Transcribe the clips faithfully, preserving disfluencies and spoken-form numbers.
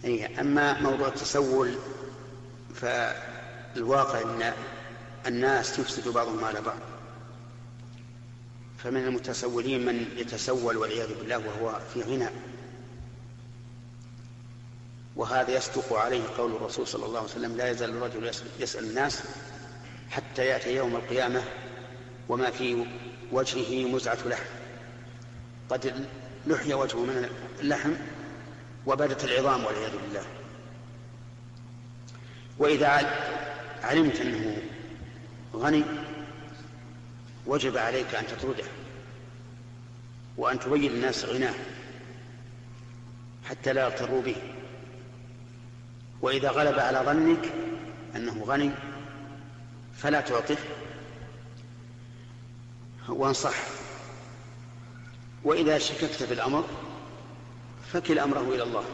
أي. أما موضوع التسول فالواقع أن الناس يفسد بعضهم على بعض، فمن المتسولين من يتسول والعياذ بالله وهو في غنى، وهذا يصدق عليه قول الرسول صلى الله عليه وسلم: لا يزال الرجل يسأل الناس حتى يأتي يوم القيامة وما في وجهه مزعة لحم، قد لحي وجهه من اللحم وبدت العظام والعياذ بالله. وإذا علمت أنه غني وجب عليك أن تطرده وأن تبين الناس غناه حتى لا يغتروا به. وإذا غلب على ظنك أنه غني فلا تعطه وانصح. وإذا شككت في الأمر فكل أمره إلى الله،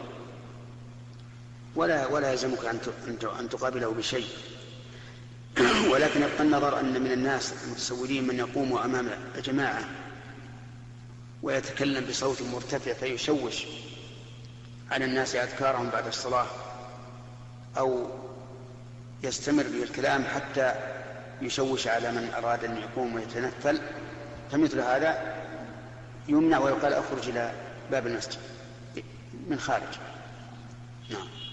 ولا ولا يلزمك أن تقابله بشيء. ولكن يبقى النظر أن من الناس المتسولين من يقوم أمام جماعة ويتكلم بصوت مرتفع فيشوش على الناس أذكارهم بعد الصلاة، أو يستمر بالكلام حتى يشوش على من أراد أن يقوم ويتنفل، فمثل هذا يمنع ويقال: أخرج إلى باب المسجد من خارج. نعم.